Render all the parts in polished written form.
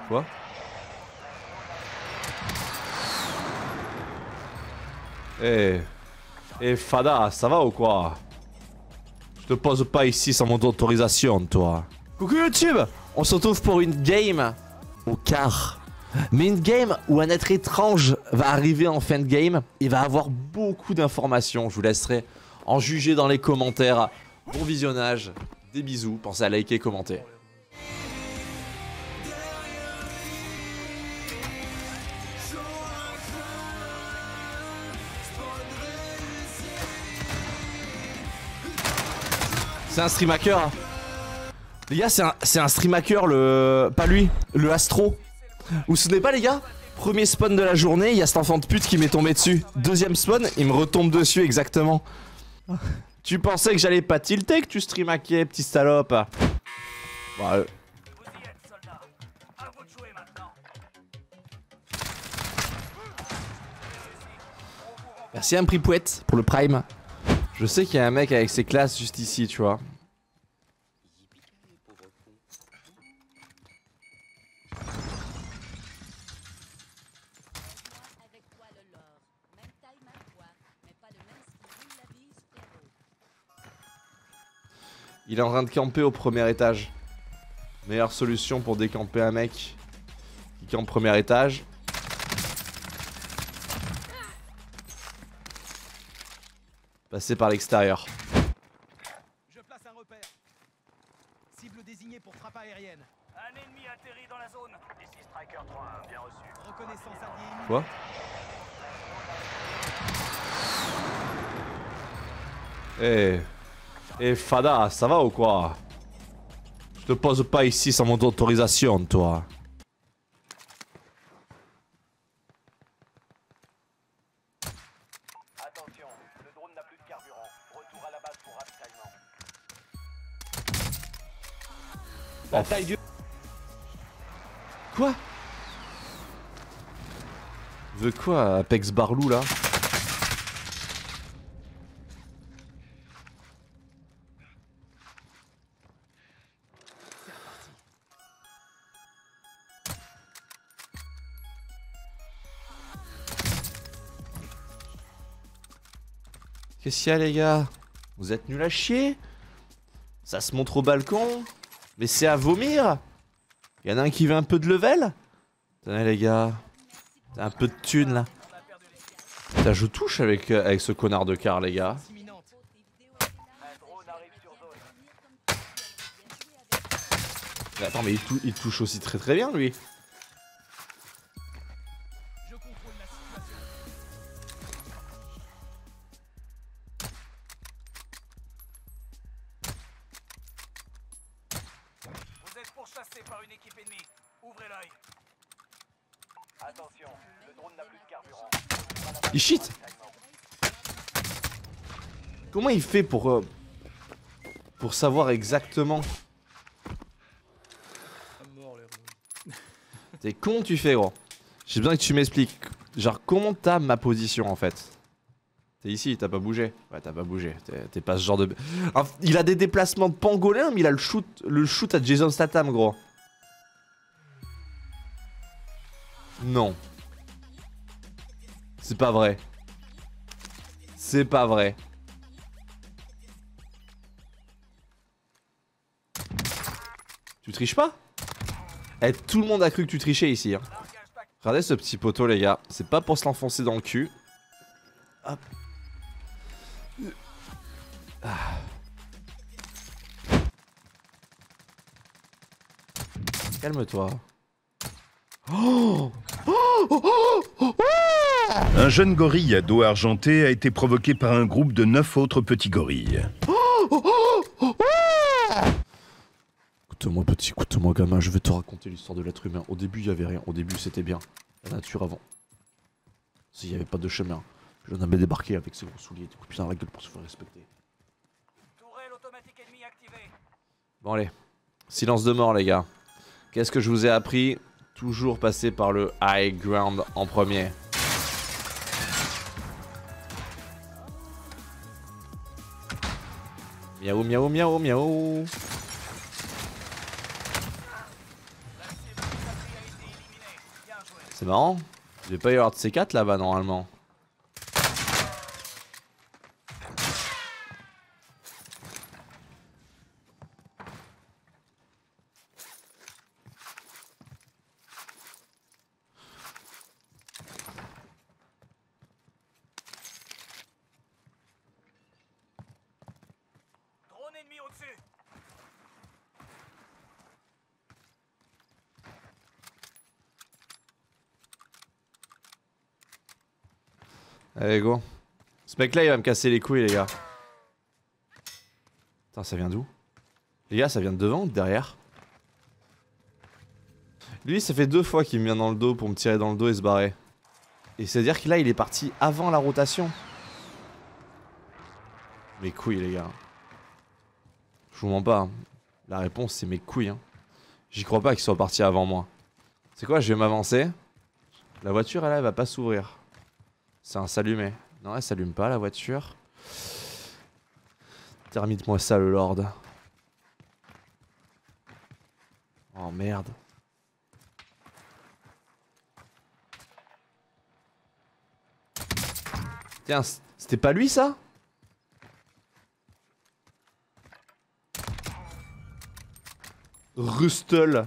Quoi? Eh Fada, ça va ou quoi? Je te pose pas ici sans mon autorisation, toi. Coucou YouTube! On se retrouve pour une game au quart. Mais une game où un être étrange va arriver en fin de game. Il va avoir beaucoup d'informations. Je vous laisserai en juger dans les commentaires. Bon visionnage, des bisous. Pensez à liker et commenter. C'est un stream hacker. Les gars, c'est un stream hacker, le... Pas lui, le Astro. Vous vous souvenez pas les gars? Premier spawn de la journée, il y a cet enfant de pute qui m'est tombé dessus. Deuxième spawn, il me retombe dessus exactement. Tu pensais que j'allais pas tilter que tu stream hacker, petit salope? Bah, Merci à un Pripouette pour le prime. Je sais qu'il y a un mec avec ses classes juste ici, tu vois. Il est en train de camper au premier étage. Meilleure solution pour décamper un mec qui campe au premier étage. Passer par l'extérieur. Je place un repère. Cible désignée pour frappe aérienne. Un ennemi atterri dans la zone. Ici Striker 3, bien reçu. Reconnaissance alliée. Quoi? Eh Fada, ça va ou quoi? Je te pose pas ici sans mon autorisation, toi. Attention, le drone n'a plus de carburant. Retour à la base pour ravitaillement. La taille du... Quoi? Veut quoi, Apex Barlou, là? Qu'est-ce qu'il y a les gars? Vous êtes nuls à chier? Ça se montre au balcon? Mais c'est à vomir? Y'en a un qui veut un peu de level? Tenez les gars. T'as un peu de thunes là. Putain, je touche avec ce connard de car les gars. Un drone arrive sur zone. Mais attends mais il touche aussi très bien lui. Je contrôle la situation. Vous êtes pourchassé par une équipe ennemie. Ouvrez l'œil. Attention, le drone n'a plus de carburant. Il cheat. Comment il fait pour savoir exactement? T'es con tu fais gros. J'ai besoin que tu m'expliques. Genre comment t'as ma position en fait? T'es ici, t'as pas bougé? Ouais t'as pas bougé, t'es pas ce genre de... Enfin, il a des déplacements de pangolin mais il a le shoot à Jason Statham gros. Non. C'est pas vrai. C'est pas vrai. Tu triches pas? Eh, tout le monde a cru que tu trichais ici. Hein. Regardez ce petit poteau les gars. C'est pas pour se l'enfoncer dans le cul. Hop. Ah. Calme-toi. Oh Un jeune gorille à dos argenté a été provoqué par un groupe de 9 autres petits gorilles. Écoute-moi petit, écoute-moi gamin, je vais te raconter l'histoire de l'être humain. Au début il y avait rien, au début c'était bien. La nature avant. S'il n'y avait pas de chemin. Puis on avait débarqué avec ses gros souliers, des coups de pied dans la gueule pour se faire respecter. Tourelle automatique ennemie activée. Bon allez, silence de mort les gars. Qu'est-ce que je vous ai appris? Toujours passer par le high ground en premier. Miaou miaou miaou miaou. La cible C'est marrant. Il devait pas y avoir de C4 là-bas normalement. Drone ennemi au-dessus. Allez go. Ce mec là il va me casser les couilles les gars. Putain ça vient d'où? Les gars ça vient de devant ou de derrière? Lui ça fait 2 fois qu'il me vient dans le dos pour me tirer dans le dos et se barrer. Et c'est à dire que là il est parti avant la rotation. Mes couilles les gars. Je vous mens pas. Hein. La réponse c'est mes couilles. Hein. J'y crois pas qu'il soit parti avant moi. C'est quoi, je vais m'avancer. La voiture elle va pas s'ouvrir. C'est un s'allumer. Non elle s'allume pas la voiture. Termite-moi ça le lord. Oh merde. Tiens, c'était pas lui ça? Rustle.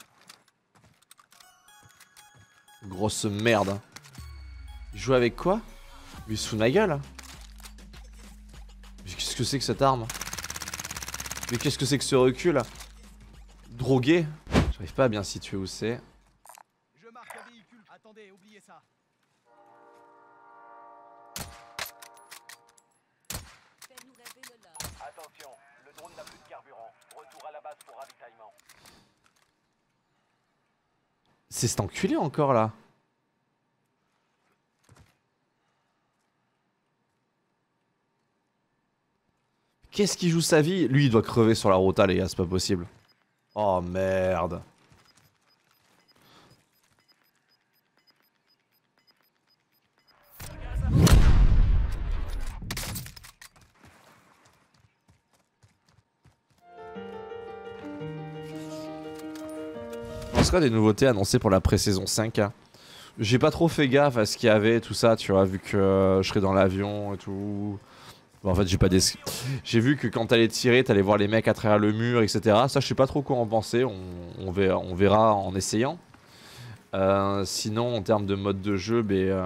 Grosse merde. Il joue avec quoi? Il se fout de ma gueule. Mais qu'est-ce que c'est que cette arme? Mais qu'est-ce que c'est que ce recul? Drogué. J'arrive pas à bien situer où c'est. Je marque un véhicule. Attendez, oubliez ça. Fais-nous rêver le lord. Attention, le drone n'a plus de carburant. Retour à la base pour ravitaillement. C'est cet enculé encore là. Qu'est-ce qu'il joue sa vie? Lui il doit crever sur la rota les gars, c'est pas possible. Oh merde. Ce sera des nouveautés annoncées pour la pré-saison 5. Hein. J'ai pas trop fait gaffe à ce qu'il y avait, tout ça, tu vois, vu que je serais dans l'avion et tout. Bon, en fait, j'ai pas des... J'ai vu que quand t'allais tirer, t'allais voir les mecs à travers le mur, etc. Ça, je sais pas trop quoi en penser, on verra en essayant. Sinon, en termes de mode de jeu, ben...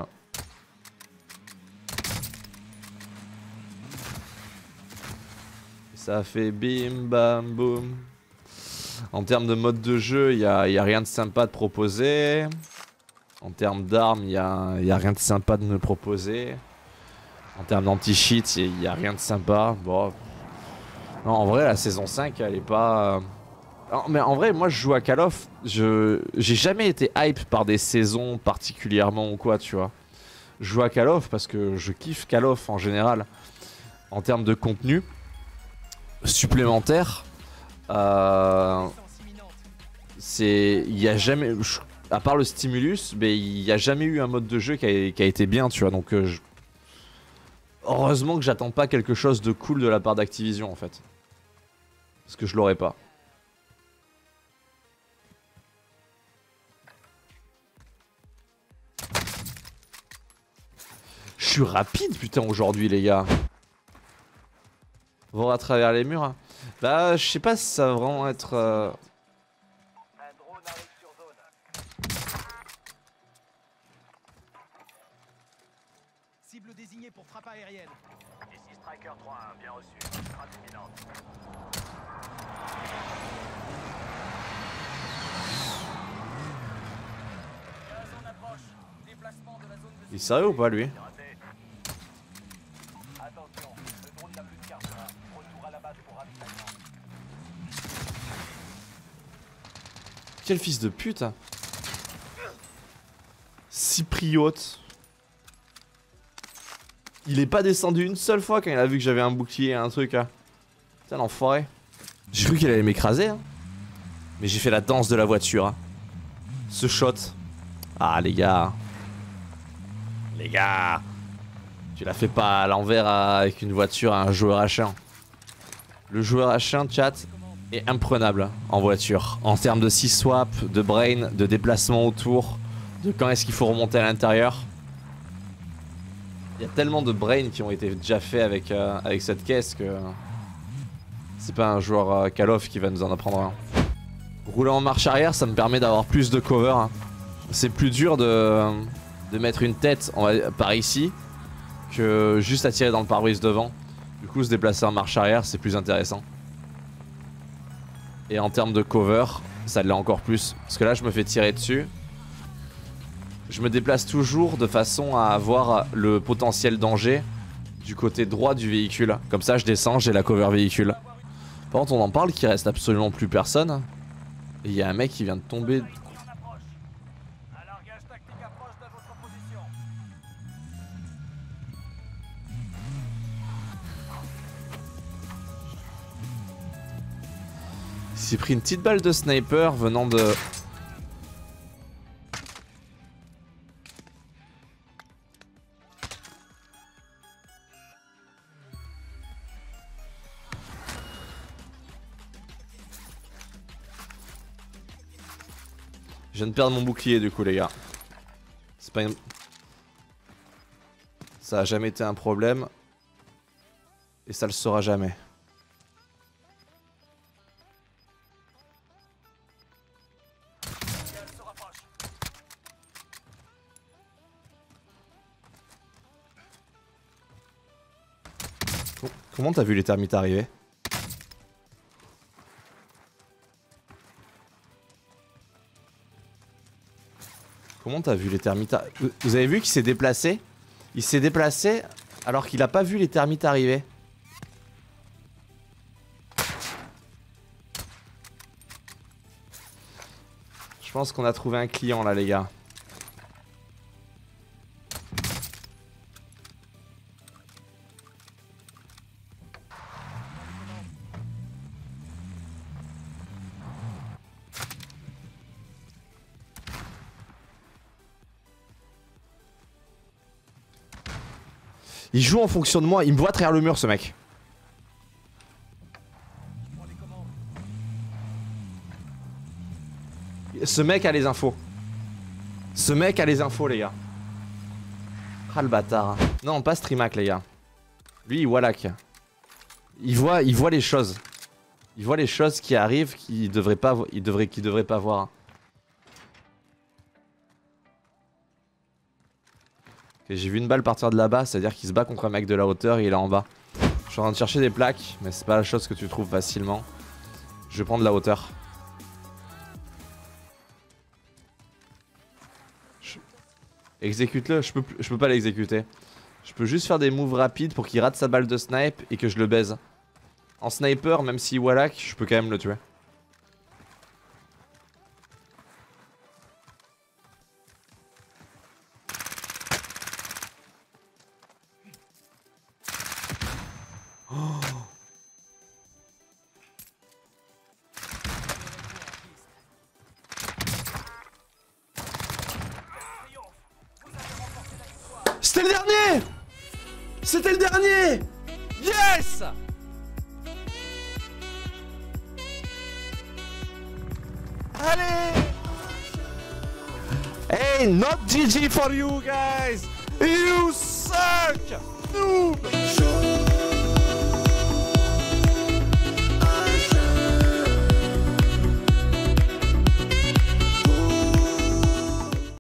Ça fait bim bam boum. En termes de mode de jeu, il y a rien de sympa de proposer. En termes d'armes, il y a rien de sympa de me proposer. En termes d'anti-cheat, il y a rien de sympa. Bon. Non, en vrai, la saison 5, elle est pas... Non, mais en vrai, moi, je joue à Call of. J'ai jamais été hype par des saisons particulièrement ou quoi, tu vois. Je joue à Call of parce que je kiffe Call of en général. En termes de contenu supplémentaire... c'est... Il y a jamais... À part le stimulus, mais il n'y a jamais eu un mode de jeu qui a été bien, tu vois. Donc, heureusement que j'attends pas quelque chose de cool de la part d'Activision, en fait. Parce que je l'aurais pas. Je suis rapide, putain, aujourd'hui, les gars. Voir à travers les murs. Hein. Bah, je sais pas si ça va vraiment être... Un drone arrive sur zone. Cible désignée pour frappe aérienne. Ici Striker 3-1, bien reçu. Frappe imminente. Gaz en approche. Déplacement de la zone de... Il est sérieux ou pas, lui? Raté. Attention, le drone n'a plus de carburant. Retour à la base pour ravitaillement. Quel fils de pute. Cypriote. Il est pas descendu une seule fois quand il a vu que j'avais un bouclier et un truc là. Putain l'enfoiré. J'ai cru qu'il allait m'écraser hein. Mais j'ai fait la danse de la voiture hein. Ce shot. Ah les gars. Les gars. Tu la fais pas à l'envers avec une voiture à un joueur H1. Le joueur H1 chat est imprenable en voiture. En termes de 6 swap, de brain, de déplacement autour, de quand est-ce qu'il faut remonter à l'intérieur. Il y a tellement de brains qui ont été déjà faits avec, avec cette caisse que c'est pas un joueur Call of qui va nous en apprendre un. Rouler en marche arrière, ça me permet d'avoir plus de cover. Hein. C'est plus dur de mettre une tête par ici que juste à tirer dans le pare-brise devant. Du coup, se déplacer en marche arrière, c'est plus intéressant. Et en termes de cover, ça l'est encore plus. Parce que là, je me fais tirer dessus. Je me déplace toujours de façon à avoir le potentiel danger du côté droit du véhicule. Comme ça, je descends, j'ai la cover véhicule. Par contre, on en parle qu'il reste absolument plus personne. Et il y a un mec qui vient de tomber. Un largage tactique approche de votre position. Il s'est pris une petite balle de sniper venant de... Je viens de perdre mon bouclier du coup les gars. C'est pas une... Ça a jamais été un problème. Et ça le sera jamais. Elle se rapproche. Comment t'as vu les termites arriver? Comment t'as vu les termites Vous avez vu qu'il s'est déplacé? Il s'est déplacé alors qu'il a pas vu les termites arriver. Je pense qu'on a trouvé un client là les gars. Il joue en fonction de moi, il me voit à travers le mur ce mec. Ce mec a les infos. Ce mec a les infos les gars. Ah le bâtard. Non pas Streamac les gars. Lui il Wallach. Il voit les choses. Il voit les choses qui arrivent qu'il devrait pas voir. J'ai vu une balle partir de là-bas, c'est-à-dire qu'il se bat contre un mec de la hauteur et il est en bas. Je suis en train de chercher des plaques, mais c'est pas la chose que tu trouves facilement. Je vais prendre la hauteur. Exécute-le, je peux pas l'exécuter. Je peux juste faire des moves rapides pour qu'il rate sa balle de snipe et que je le baise. En sniper, même si Wallach, je peux quand même le tuer. C'était le dernier! C'était le dernier! Yes! Allez! Hey, not GG for you guys! You suck! Noob!